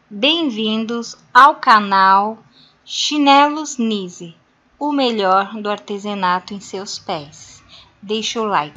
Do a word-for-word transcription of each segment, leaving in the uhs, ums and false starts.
Bem-vindos ao canal Chinelos Nise, o melhor do artesanato em seus pés. Deixa o like.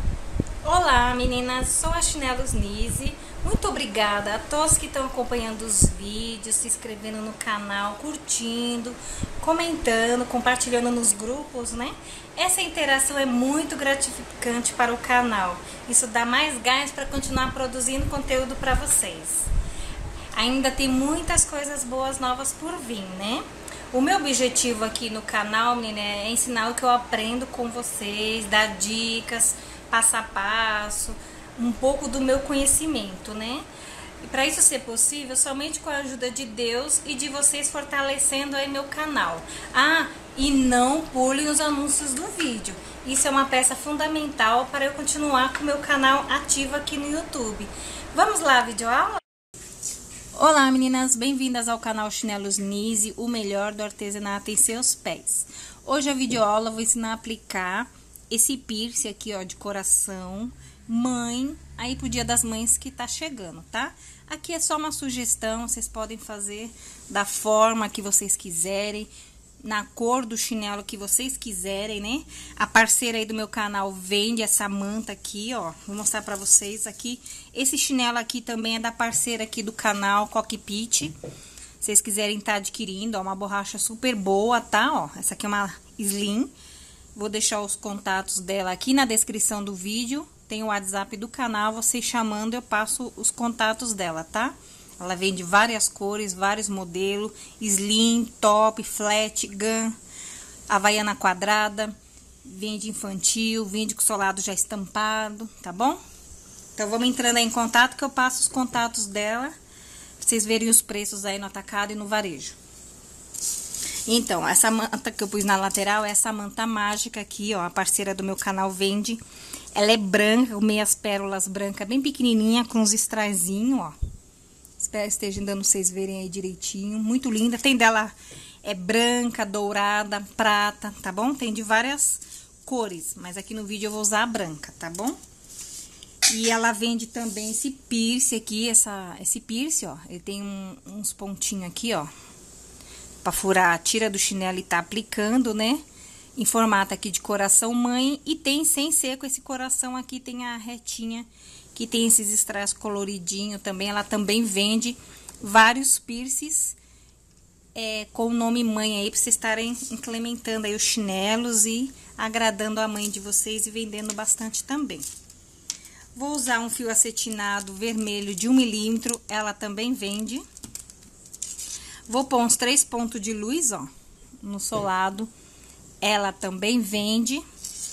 Olá meninas, sou a Chinelos Nise. Muito obrigada a todos que estão acompanhando os vídeos, se inscrevendo no canal, curtindo, comentando, compartilhando nos grupos, né? Essa interação é muito gratificante para o canal. Isso dá mais gás para continuar produzindo conteúdo para vocês. Ainda tem muitas coisas boas novas por vir, né? O meu objetivo aqui no canal, menina, é ensinar o que eu aprendo com vocês, dar dicas, passo a passo, um pouco do meu conhecimento, né? E para isso ser possível, somente com a ajuda de Deus e de vocês fortalecendo aí meu canal. Ah, e não pulem os anúncios do vídeo. Isso é uma peça fundamental para eu continuar com o meu canal ativo aqui no YouTube. Vamos lá, videoaula? Olá meninas, bem-vindas ao canal Chinelos Nise, o melhor do artesanato em seus pés. Hoje a videoaula eu vou ensinar a aplicar esse piercing aqui, ó, de coração, mãe, aí pro Dia das Mães que tá chegando, tá? Aqui é só uma sugestão, vocês podem fazer da forma que vocês quiserem, na cor do chinelo que vocês quiserem, né? A parceira aí do meu canal vende essa manta aqui, ó. Vou mostrar pra vocês aqui. Esse chinelo aqui também é da parceira aqui do canal, Cockpit. Se vocês quiserem estar tá adquirindo, ó, uma borracha super boa, tá? Ó, essa aqui é uma Slim. Vou deixar os contatos dela aqui na descrição do vídeo. Tem o WhatsApp do canal, vocês chamando eu passo os contatos dela, tá? Ela vende várias cores, vários modelos, slim, top, flat, gun, havaiana quadrada, vende infantil, vende com solado já estampado, tá bom? Então vamos entrando aí em contato que eu passo os contatos dela, pra vocês verem os preços aí no atacado e no varejo. Então, essa manta que eu pus na lateral é essa manta mágica aqui, ó, a parceira do meu canal vende. Ela é branca, com meias pérolas brancas, bem pequenininha, com uns strazinhos, ó. Espero que esteja dando vocês verem aí direitinho. Muito linda. Tem dela é branca, dourada, prata, tá bom? Tem de várias cores, mas aqui no vídeo eu vou usar a branca, tá bom? E ela vende também esse piercing aqui, essa, esse piercing, ó. Ele tem um, uns pontinhos aqui, ó. Pra furar a tira do chinelo e tá aplicando, né? Em formato aqui de coração mãe. E tem sem ser com esse coração aqui, tem a retinha que tem esses strass coloridinho também. Ela também vende vários piercings é, com o nome mãe aí, pra vocês estarem implementando aí os chinelos e agradando a mãe de vocês e vendendo bastante também. Vou usar um fio acetinado vermelho de um milímetro, ela também vende. Vou pôr uns três pontos de luz, ó, no solado, ela também vende.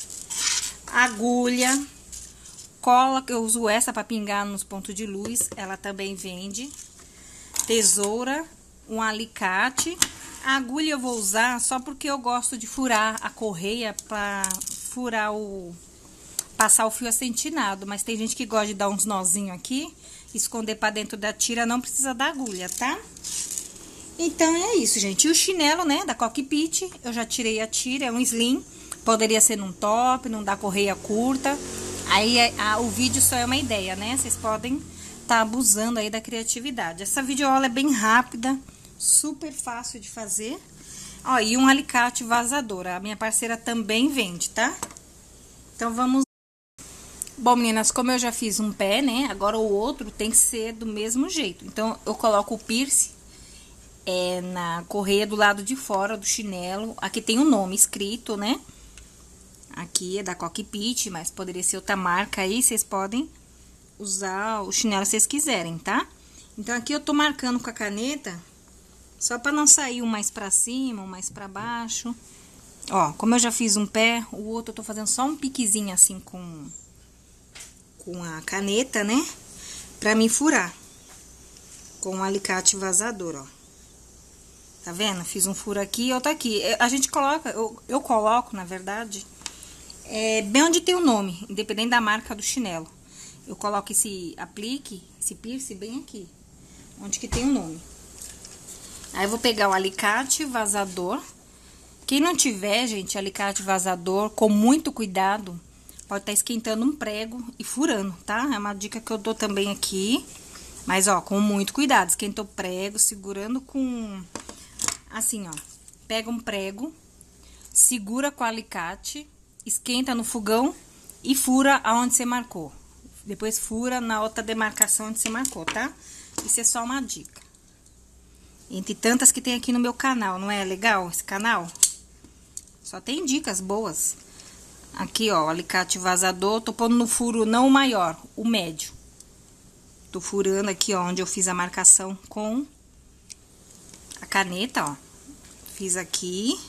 Agulha. Cola, que eu uso essa para pingar nos pontos de luz, ela também vende. Tesoura, um alicate. A agulha eu vou usar só porque eu gosto de furar a correia para furar o... passar o fio acetinado, mas tem gente que gosta de dar uns nozinhos aqui, esconder para dentro da tira, não precisa da agulha, tá? Então é isso, gente. E o chinelo, né, da Cockpit, eu já tirei a tira, é um slim, poderia ser num top, não dá correia curta. Aí, a, o vídeo só é uma ideia, né? Vocês podem estar tá abusando aí da criatividade. Essa videoaula é bem rápida, super fácil de fazer. Ó, e um alicate vazador. A minha parceira também vende, tá? Então, vamos... Bom, meninas, como eu já fiz um pé, né? Agora o outro tem que ser do mesmo jeito. Então, eu coloco o piercing é, na correia do lado de fora do chinelo. Aqui tem o um nome escrito, né? Aqui é da Cockpit, mas poderia ser outra marca aí, vocês podem usar o chinelo se vocês quiserem, tá? Então, aqui eu tô marcando com a caneta, só pra não sair um mais pra cima, um mais pra baixo. Ó, como eu já fiz um pé, o outro eu tô fazendo só um piquezinho assim com, com a caneta, né? Pra me furar com o alicate vazador, ó. Tá vendo? Fiz um furo aqui e outro aqui. A gente coloca, eu, eu coloco, na verdade... É bem onde tem o nome, independente da marca do chinelo. Eu coloco esse aplique, esse piercing bem aqui, onde que tem o nome. Aí eu vou pegar o alicate vazador. Quem não tiver, gente, alicate vazador, com muito cuidado, pode estar esquentando um prego e furando, tá? É uma dica que eu dou também aqui. Mas, ó, com muito cuidado. Esquentou o prego, segurando com... Assim, ó. Pega um prego, segura com o alicate, esquenta no fogão e fura aonde você marcou. Depois fura na outra demarcação onde você marcou, tá? Isso é só uma dica. Entre tantas que tem aqui no meu canal, não é legal esse canal? Só tem dicas boas. Aqui, ó, o alicate vazador, tô pondo no furo não o maior, o médio. Tô furando aqui, ó, onde eu fiz a marcação com a caneta, ó. Fiz aqui.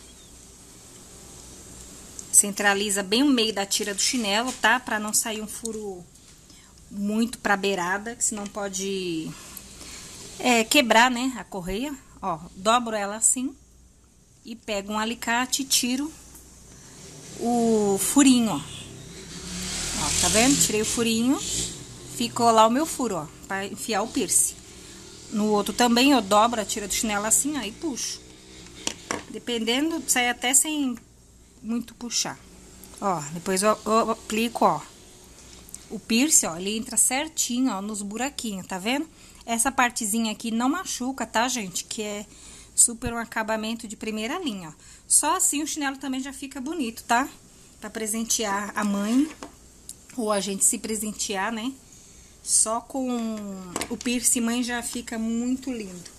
Centraliza bem o meio da tira do chinelo, tá? Pra não sair um furo muito pra beirada, que senão pode é, quebrar, né, a correia. Ó, dobro ela assim e pego um alicate e tiro o furinho, ó. Ó, tá vendo? Tirei o furinho. Ficou lá o meu furo, ó, pra enfiar o piercing. No outro também eu dobro a tira do chinelo assim, ó, e puxo. Dependendo, sai até sem muito puxar. Ó, depois eu, eu aplico, ó, o piercing, ó, ele entra certinho, ó, nos buraquinhos, tá vendo? Essa partezinha aqui não machuca, tá, gente? Que é super um acabamento de primeira linha, ó. Só assim o chinelo também já fica bonito, tá? Pra presentear a mãe, ou a gente se presentear, né? Só com o piercing mãe já fica muito lindo.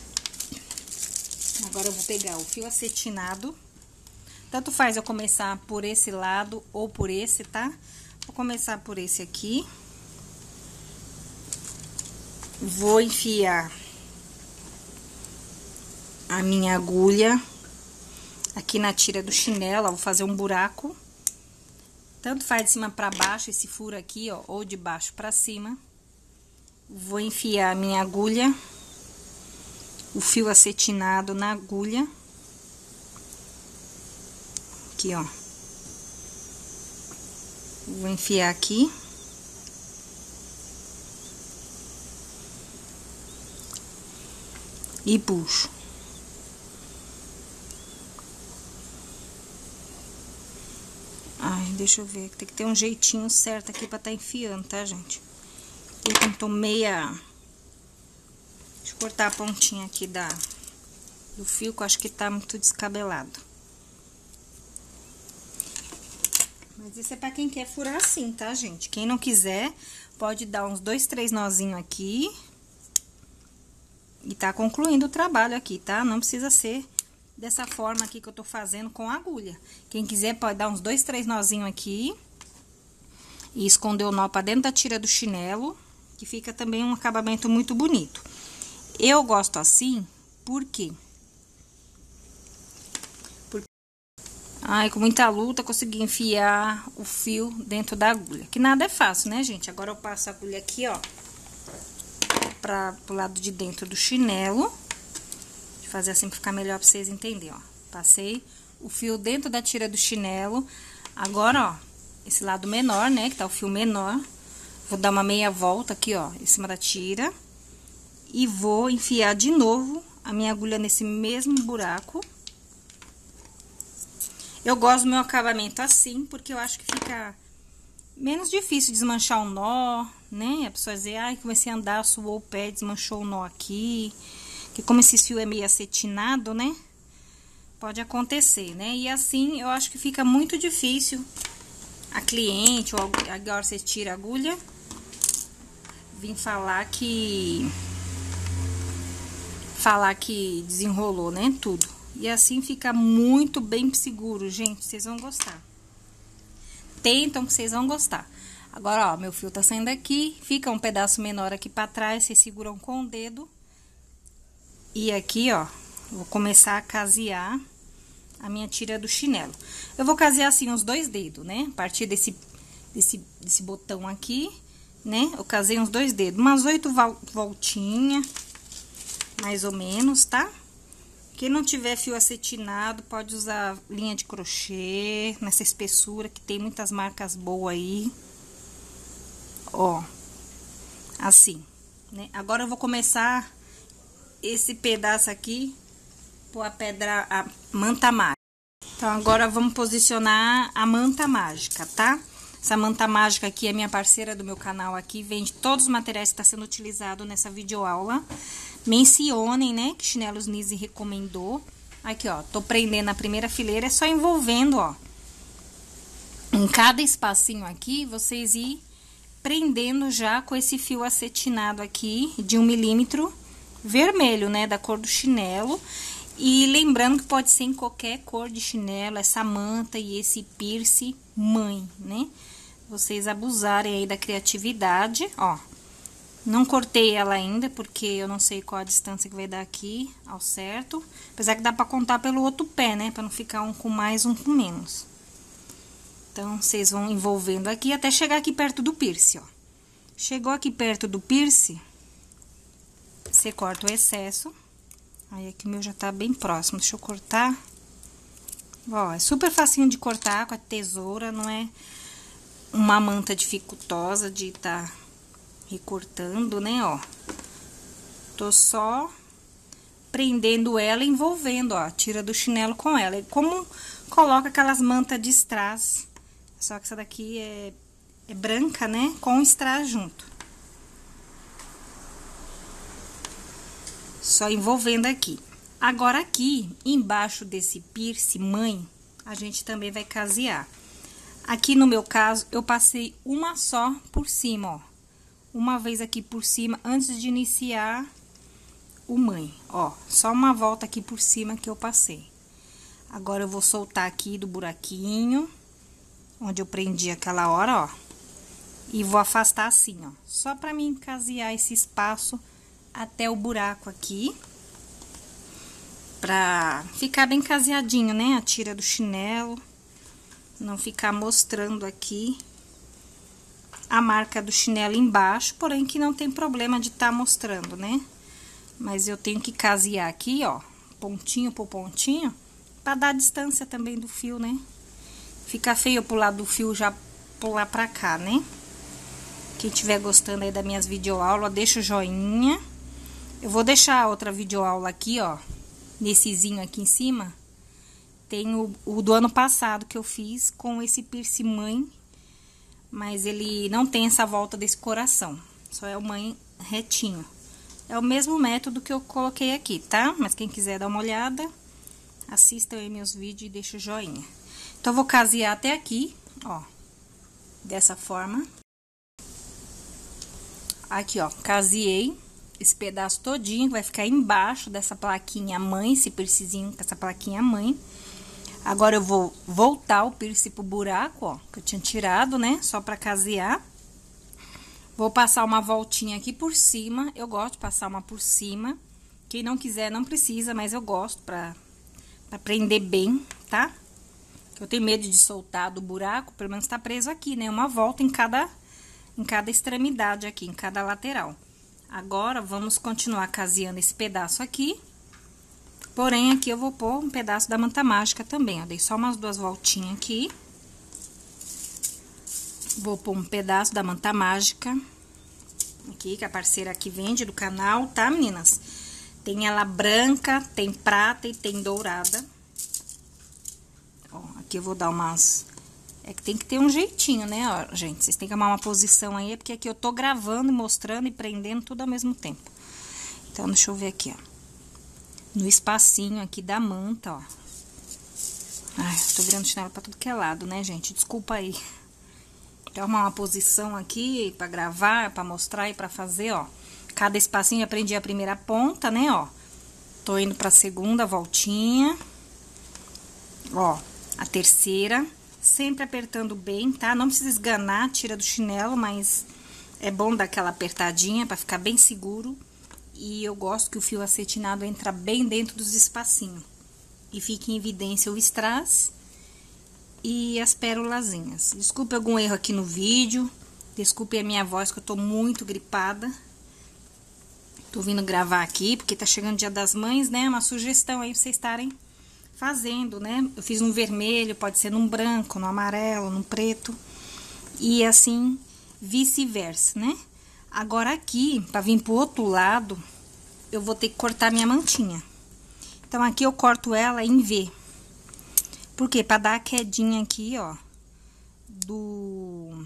Agora eu vou pegar o fio acetinado. Tanto faz eu começar por esse lado ou por esse, tá? Vou começar por esse aqui. Vou enfiar a minha agulha aqui na tira do chinelo, ó, vou fazer um buraco. Tanto faz de cima pra baixo, esse furo aqui, ó, ou de baixo pra cima. Vou enfiar a minha agulha, o fio acetinado na agulha. Aqui, ó. Vou enfiar aqui. E puxo. Ai, deixa eu ver, tem que ter um jeitinho certo aqui pra tá enfiando, tá, gente? Eu tô meia... Deixa eu cortar a pontinha aqui da... do fio, que eu acho que tá muito descabelado. Mas isso é pra quem quer furar assim, tá, gente? Quem não quiser, pode dar uns dois, três nozinhos aqui. E tá concluindo o trabalho aqui, tá? Não precisa ser dessa forma aqui que eu tô fazendo com a agulha. Quem quiser pode dar uns dois, três nozinhos aqui. E esconder o nó pra dentro da tira do chinelo, que fica também um acabamento muito bonito. Eu gosto assim, por quê? Porque... Ai, com muita luta, consegui enfiar o fio dentro da agulha. Que nada é fácil, né, gente? Agora eu passo a agulha aqui, ó, para pro lado de dentro do chinelo. Deixa eu fazer assim pra ficar melhor pra vocês entenderem, ó. Passei o fio dentro da tira do chinelo. Agora, ó, esse lado menor, né, que tá o fio menor. Vou dar uma meia volta aqui, ó, em cima da tira. E vou enfiar de novo a minha agulha nesse mesmo buraco. Eu gosto do meu acabamento assim, porque eu acho que fica menos difícil desmanchar um nó, né? A pessoa dizer, ai, comecei a andar, suou o pé, desmanchou o nó aqui. Que como esse fio é meio acetinado, né? Pode acontecer, né? E assim, eu acho que fica muito difícil a cliente, ou agora você tira a agulha, vim falar que... Falar que desenrolou, né? Tudo. E assim fica muito bem seguro, gente. Vocês vão gostar. Tentam que vocês vão gostar. Agora, ó, meu fio tá saindo aqui. Fica um pedaço menor aqui pra trás. Vocês seguram com o dedo. E aqui, ó, vou começar a casear a minha tira do chinelo. Eu vou casear assim uns dois dedos, né? A partir desse, desse, desse botão aqui, né? Eu casei uns dois dedos. Umas oito voltinhas, mais ou menos, tá? Quem não tiver fio acetinado, pode usar linha de crochê, nessa espessura, que tem muitas marcas boas aí. Ó, assim, né? Agora eu vou começar esse pedaço aqui, pôr a pedra, a manta mágica. Então, agora vamos posicionar a manta mágica, tá? Essa manta mágica aqui é minha parceira do meu canal aqui, vende todos os materiais que está sendo utilizado nessa videoaula. Mencionem, né, que Chinelos Nise recomendou. Aqui, ó, tô prendendo a primeira fileira, é só envolvendo, ó. Em cada espacinho aqui, vocês ir prendendo já com esse fio acetinado aqui, de um milímetro vermelho, né, da cor do chinelo. E lembrando que pode ser em qualquer cor de chinelo, essa manta e esse piercing mãe, né? Vocês abusarem aí da criatividade, ó. Não cortei ela ainda, porque eu não sei qual a distância que vai dar aqui ao certo. Apesar que dá pra contar pelo outro pé, né? Pra não ficar um com mais, um com menos. Então, vocês vão envolvendo aqui até chegar aqui perto do piercing, ó. Chegou aqui perto do piercing, você corta o excesso. Aí, aqui o meu já tá bem próximo. Deixa eu cortar. Ó, é super facinho de cortar com a tesoura, não é uma manta dificultosa de tá recortando, né, ó. Tô só prendendo ela e envolvendo, ó, tira do chinelo com ela. É como coloca aquelas mantas de strass, só que essa daqui é, é branca, né, com strass junto. Só envolvendo aqui. Agora, aqui, embaixo desse piercing mãe, a gente também vai casear. Aqui, no meu caso, eu passei uma só por cima, ó. Uma vez aqui por cima, antes de iniciar o mãe, ó. Só uma volta aqui por cima que eu passei. Agora, eu vou soltar aqui do buraquinho, onde eu prendi aquela hora, ó. E vou afastar assim, ó. Só pra mim casear esse espaço até o buraco aqui, pra ficar bem caseadinho, né, a tira do chinelo, não ficar mostrando aqui a marca do chinelo embaixo, porém que não tem problema de tá mostrando, né, mas eu tenho que casear aqui, ó, pontinho por pontinho, pra dar distância também do fio, né, fica feio pro lado do fio já pular pra cá, né. Quem tiver gostando aí das minhas videoaulas, deixa o joinha. Eu vou deixar outra videoaula aqui, ó, nessezinho aqui em cima. Tem o, o do ano passado que eu fiz com esse piercing mãe, mas ele não tem essa volta desse coração, só é o mãe retinho. É o mesmo método que eu coloquei aqui, tá? Mas quem quiser dar uma olhada, assista aí meus vídeos e deixa o joinha. Então, eu vou casear até aqui, ó, dessa forma. Aqui, ó, caseei esse pedaço todinho, que vai ficar embaixo dessa plaquinha mãe, esse piercingzinho com essa plaquinha mãe. Agora, eu vou voltar o piercing pro buraco, ó, que eu tinha tirado, né, só pra casear. Vou passar uma voltinha aqui por cima, eu gosto de passar uma por cima. Quem não quiser, não precisa, mas eu gosto pra, pra prender bem, tá? Eu tenho medo de soltar do buraco, pelo menos tá preso aqui, né, uma volta em cada, em cada extremidade aqui, em cada lateral. Agora, vamos continuar caseando esse pedaço aqui. Porém, aqui eu vou pôr um pedaço da manta mágica também, ó. Dei só umas duas voltinhas aqui. Vou pôr um pedaço da manta mágica. Aqui, que a parceira aqui vende do canal, tá, meninas? Tem ela branca, tem prata e tem dourada. Ó, aqui eu vou dar umas... É que tem que ter um jeitinho, né, ó, gente? Vocês têm que arrumar uma posição aí, porque aqui eu tô gravando, mostrando e prendendo tudo ao mesmo tempo. Então, deixa eu ver aqui, ó. No espacinho aqui da manta, ó. Ai, eu tô virando chinelo pra tudo que é lado, né, gente? Desculpa aí. Então, arrumar uma posição aqui pra gravar, pra mostrar e pra fazer, ó. Cada espacinho eu prendi a primeira ponta, né, ó. Tô indo pra segunda voltinha. Ó, a terceira... Sempre apertando bem, tá? Não precisa esganar, tira do chinelo, mas é bom dar aquela apertadinha pra ficar bem seguro. E eu gosto que o fio acetinado entra bem dentro dos espacinhos. E fique em evidência o strass e as pérolazinhas. Desculpe algum erro aqui no vídeo. Desculpe a minha voz, que eu tô muito gripada. Tô vindo gravar aqui, porque tá chegando o Dia das Mães, né? Uma sugestão aí pra vocês estarem fazendo, né? Eu fiz num vermelho, pode ser num branco, no amarelo, num preto. E assim, vice-versa, né? Agora aqui, pra vir pro outro lado, eu vou ter que cortar minha mantinha. Então, aqui eu corto ela em V. Por quê? Pra dar a quedinha aqui, ó, do...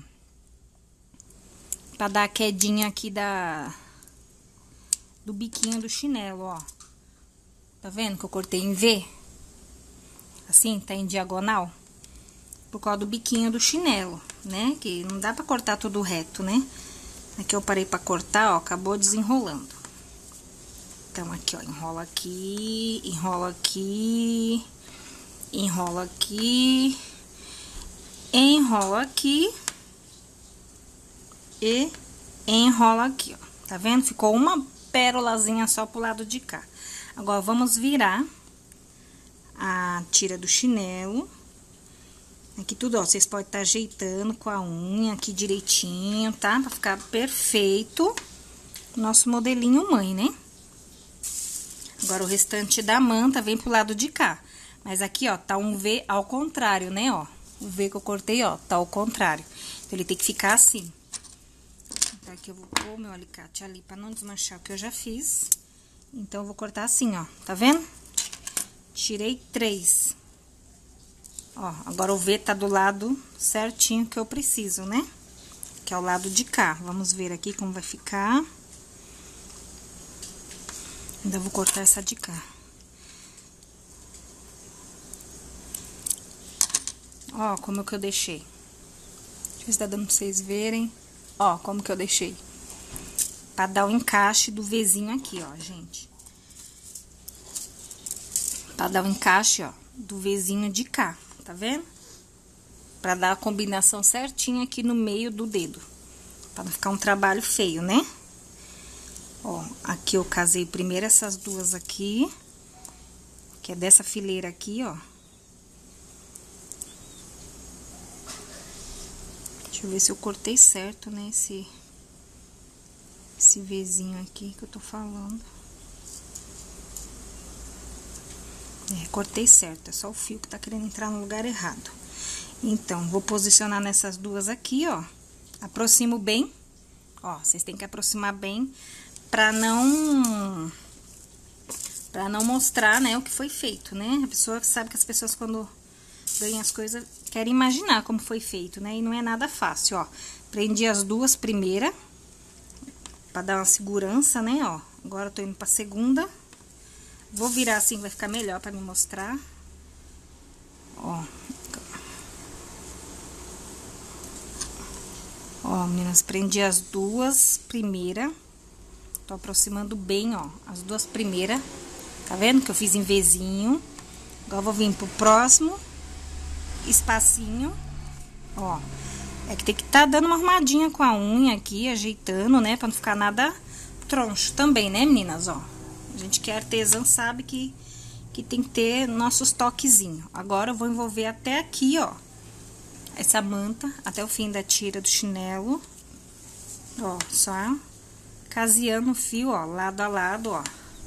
Pra dar a quedinha aqui da... do biquinho do chinelo, ó. Tá vendo que eu cortei em V? Assim, tá em diagonal. Por causa do biquinho do chinelo, né? Que não dá pra cortar tudo reto, né? Aqui eu parei pra cortar, ó, acabou desenrolando. Então, aqui, ó, enrola aqui, enrola aqui, enrola aqui, enrola aqui e enrola aqui, ó. Tá vendo? Ficou uma pérolazinha só pro lado de cá. Agora, vamos virar a tira do chinelo. Aqui tudo, ó, vocês podem estar ajeitando com a unha aqui direitinho, tá? Pra ficar perfeito o nosso modelinho mãe, né? Agora, o restante da manta vem pro lado de cá. Mas aqui, ó, tá um V ao contrário, né, ó? O V que eu cortei, ó, tá ao contrário. Então, ele tem que ficar assim. Então, aqui eu vou pôr o meu alicate ali pra não desmanchar o que eu já fiz. Então, eu vou cortar assim, ó, tá vendo? Tirei três. Ó, agora o V tá do lado certinho que eu preciso, né? Que é o lado de cá. Vamos ver aqui como vai ficar. Ainda vou cortar essa de cá. Ó, como é que eu deixei. Deixa eu ver se tá dando pra vocês verem. Ó, como que eu deixei. Pra dar o encaixe do Vzinho aqui, ó, gente. Pra dar o encaixe, ó, do Vzinho de cá. Tá vendo? Pra dar a combinação certinha aqui no meio do dedo. Pra não ficar um trabalho feio, né? Ó, aqui eu casei primeiro essas duas aqui. Que é dessa fileira aqui, ó. Deixa eu ver se eu cortei certo, né? Esse, esse Vzinho aqui que eu tô falando. É, cortei certo, é só o fio que tá querendo entrar no lugar errado. Então, vou posicionar nessas duas aqui, ó. Aproximo bem. Ó, vocês têm que aproximar bem pra não... Pra não mostrar, né, o que foi feito, né? A pessoa sabe que as pessoas, quando ganham as coisas, querem imaginar como foi feito, né? E não é nada fácil, ó. Prendi as duas primeiras, pra dar uma segurança, né, ó. Agora eu tô indo pra segunda. Vou virar assim, vai ficar melhor pra me mostrar. Ó. Ó, meninas, prendi as duas primeiras. Tô aproximando bem, ó, as duas primeiras. Tá vendo que eu fiz em Vzinho? Agora eu vou vir pro próximo espacinho. Ó, é que tem que tá dando uma arrumadinha com a unha aqui, ajeitando, né? Pra não ficar nada troncho também, né, meninas, ó. A gente que é artesã sabe que, que tem que ter nossos toquezinhos. Agora, eu vou envolver até aqui, ó. Essa manta, até o fim da tira do chinelo. Ó, só caseando o fio, ó, lado a lado, ó.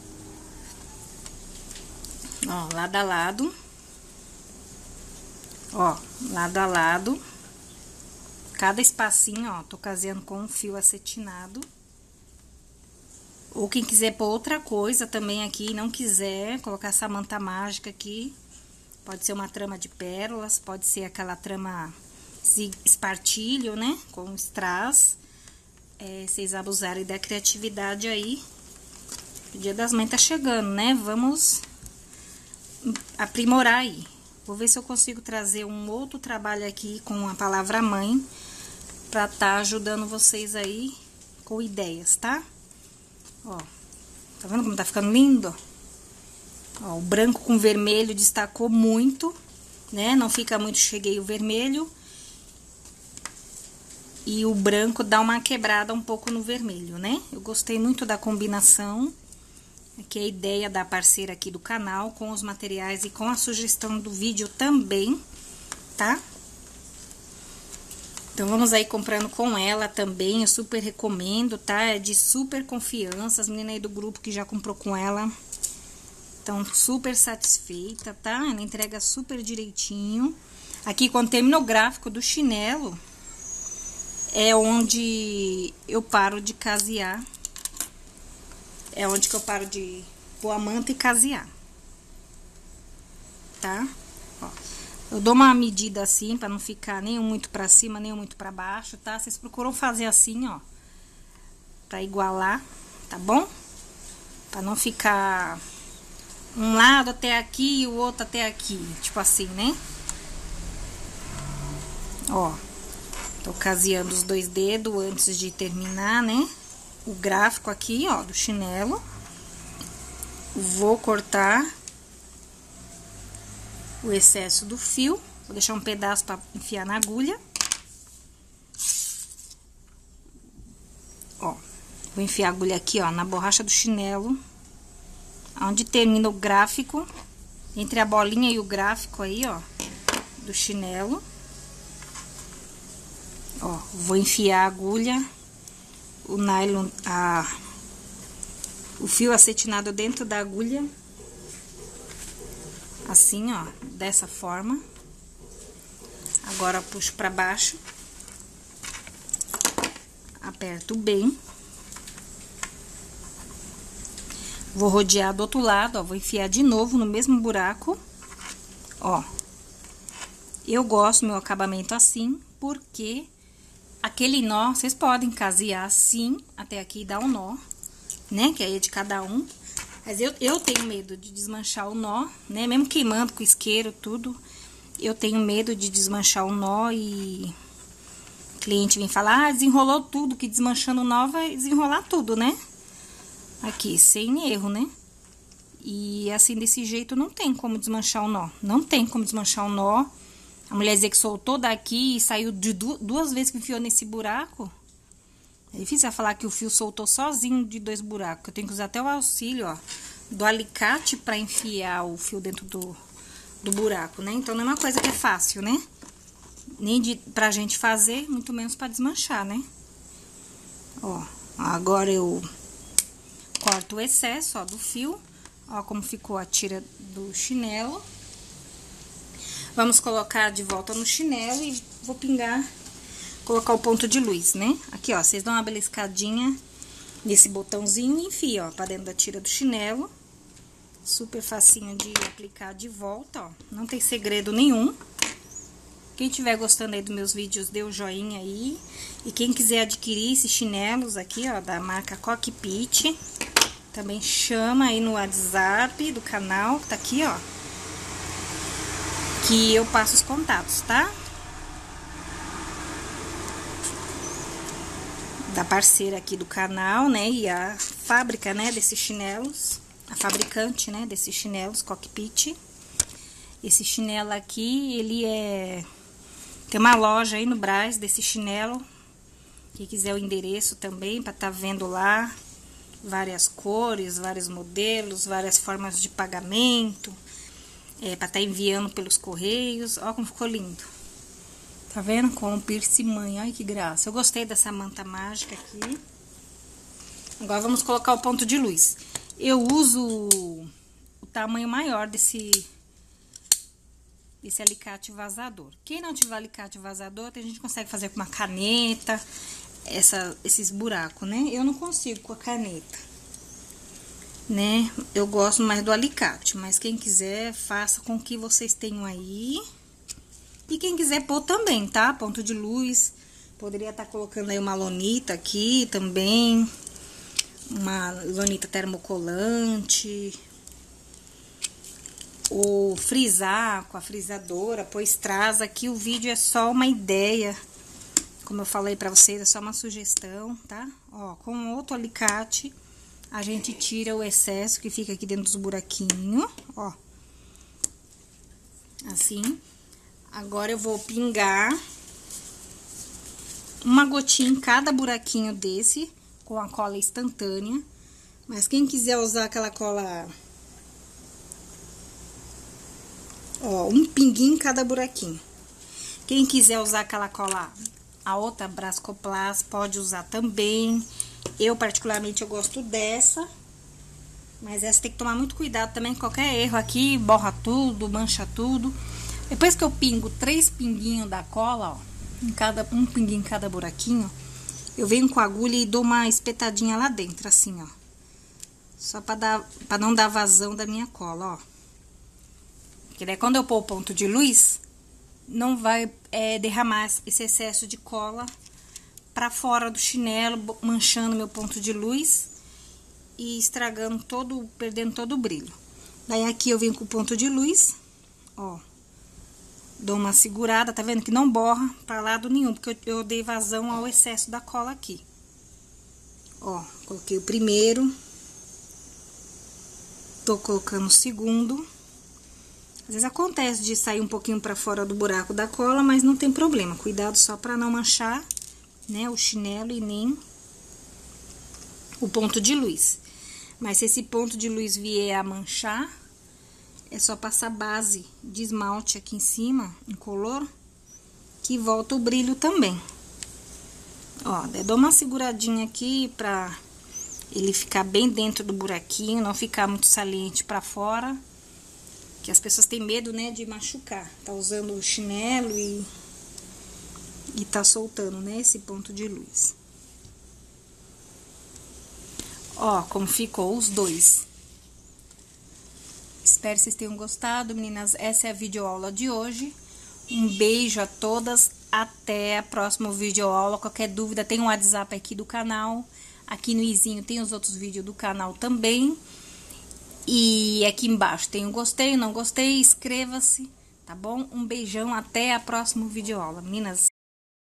Ó, lado a lado. Ó, lado a lado. Cada espacinho, ó, tô caseando com um fio acetinado. Ou quem quiser pôr outra coisa também aqui, não quiser colocar essa manta mágica aqui, pode ser uma trama de pérolas, pode ser aquela trama espartilho, né, com strass. É, vocês abusarem da criatividade aí. O Dia das Mães tá chegando, né? Vamos aprimorar aí. Vou ver se eu consigo trazer um outro trabalho aqui com a palavra mãe, pra tá ajudando vocês aí com ideias, tá? Ó, tá vendo como tá ficando lindo? Ó, o branco com vermelho destacou muito, né? Não fica muito cheguei o vermelho. E o branco dá uma quebrada um pouco no vermelho, né? Eu gostei muito da combinação. Aqui é a ideia da parceira aqui do canal, com os materiais e com a sugestão do vídeo também, tá? Então, vamos aí comprando com ela também, eu super recomendo, tá? É de super confiança, as meninas aí do grupo que já comprou com ela estão super satisfeitas, tá? Ela entrega super direitinho. Aqui, quando termina o gráfico do chinelo, é onde eu paro de casear. É onde que eu paro de pôr a manta e casear. Tá? Ó. Eu dou uma medida assim, pra não ficar nem muito pra cima, nem muito pra baixo, tá? Vocês procuram fazer assim, ó. pra igualar, tá bom? Pra não ficar um lado até aqui e o outro até aqui, tipo assim, né? Ó, tô caseando os dois dedos antes de terminar, né? O gráfico aqui, ó, do chinelo. Vou cortar o excesso do fio. Vou deixar um pedaço pra enfiar na agulha. Ó, vou enfiar a agulha aqui, ó, na borracha do chinelo. Onde termina o gráfico. Entre a bolinha e o gráfico aí, ó, do chinelo. Ó, vou enfiar a agulha, o nylon, a, o fio acetinado dentro da agulha. Assim, ó, dessa forma. Agora, puxo pra baixo. Aperto bem. Vou rodear do outro lado, ó, vou enfiar de novo no mesmo buraco. Ó, eu gosto do meu acabamento assim, porque aquele nó, vocês podem casear assim, até aqui e dar um nó, né? Que aí é de cada um. Mas eu, eu tenho medo de desmanchar o nó, né? Mesmo queimando com isqueiro, tudo. Eu tenho medo de desmanchar o nó e o cliente vem falar, ah, desenrolou tudo, que desmanchando o nó vai desenrolar tudo, né? Aqui, sem erro, né? E assim, desse jeito, não tem como desmanchar o nó. Não tem como desmanchar o nó. A mulher dizer que soltou daqui e saiu de du duas vezes que enfiou nesse buraco. É difícil falar que o fio soltou sozinho de dois buracos. Eu tenho que usar até o auxílio, ó, do alicate pra enfiar o fio dentro do, do buraco, né? Então, não é uma coisa que é fácil, né? Nem de, pra gente fazer, muito menos pra desmanchar, né? Ó, agora eu corto o excesso, ó, do fio. Ó, como ficou a tira do chinelo. Vamos colocar de volta no chinelo e vou pingar, colocar o ponto de luz, né? Aqui, ó, vocês dão uma beliscadinha nesse botãozinho e enfia, ó, pra dentro da tira do chinelo. Super facinho de aplicar de volta, ó. Não tem segredo nenhum. Quem estiver gostando aí dos meus vídeos, dê o joinha aí. E quem quiser adquirir esses chinelos aqui, ó, da marca Cockpit, também chama aí no WhatsApp do canal, que tá aqui, ó. Que eu passo os contatos, tá? Da parceira aqui do canal, né? E a fábrica, né, desses chinelos. A fabricante, né, desses chinelos, Cockpit. Esse chinelo aqui, ele é... Tem uma loja aí no Brás desse chinelo. Quem quiser o endereço também, pra tá vendo lá. Várias cores, vários modelos, várias formas de pagamento. É, pra tá enviando pelos correios. Ó como ficou lindo. Tá vendo? Com o piercing mãe. Ai, que graça. Eu gostei dessa manta mágica aqui. Agora, vamos colocar o ponto de luz. Eu uso o tamanho maior desse, desse alicate vazador. Quem não tiver alicate vazador, a gente consegue fazer com uma caneta, essa, esses buracos, né? Eu não consigo com a caneta, né? Eu gosto mais do alicate, mas quem quiser, faça com o que vocês tenham aí. E quem quiser pôr também, tá? Ponto de luz. Poderia estar colocando aí uma lonita aqui também. Uma lonita termocolante. Ou frisar com a frisadora, pôr strass. Aqui o vídeo é só uma ideia. Como eu falei pra vocês, é só uma sugestão, tá? Ó, com outro alicate, a gente tira o excesso que fica aqui dentro dos buraquinhos, ó. Assim. Agora, eu vou pingar uma gotinha em cada buraquinho desse, com a cola instantânea. Mas quem quiser usar aquela cola... Ó, um pinguinho em cada buraquinho. Quem quiser usar aquela cola, a outra Brascoplas, pode usar também. Eu, particularmente, eu gosto dessa. Mas essa tem que tomar muito cuidado também, qualquer erro aqui, borra tudo, mancha tudo. Depois que eu pingo três pinguinhos da cola, ó, em cada, um pinguinho em cada buraquinho, eu venho com a agulha e dou uma espetadinha lá dentro, assim, ó. Só pra, dar, pra não dar vazão da minha cola, ó. Porque daí quando eu pôr o ponto de luz, não vai é, derramar esse excesso de cola pra fora do chinelo, manchando meu ponto de luz e estragando todo, perdendo todo o brilho. Daí aqui eu venho com o ponto de luz, ó, dou uma segurada, tá vendo que não borra pra lado nenhum, porque eu, eu dei vazão ao excesso da cola aqui. Ó, coloquei o primeiro, tô colocando o segundo. Às vezes acontece de sair um pouquinho pra fora do buraco da cola, mas não tem problema. Cuidado só pra não manchar, né, o chinelo e nem o ponto de luz. Mas se esse ponto de luz vier a manchar, é só passar base de esmalte aqui em cima, incolor, que volta o brilho também. Ó, eu dou uma seguradinha aqui pra ele ficar bem dentro do buraquinho, não ficar muito saliente pra fora. Que as pessoas têm medo, né, de machucar. Tá usando o chinelo e, e tá soltando, né, esse ponto de luz. Ó, como ficou os dois. Espero que vocês tenham gostado, meninas. Essa é a videoaula de hoje. Um beijo a todas. Até a próxima videoaula. Qualquer dúvida, tem um WhatsApp aqui do canal. Aqui no izinho tem os outros vídeos do canal também. E aqui embaixo tem um gostei, não gostei, inscreva-se, tá bom? Um beijão, até a próxima videoaula, meninas.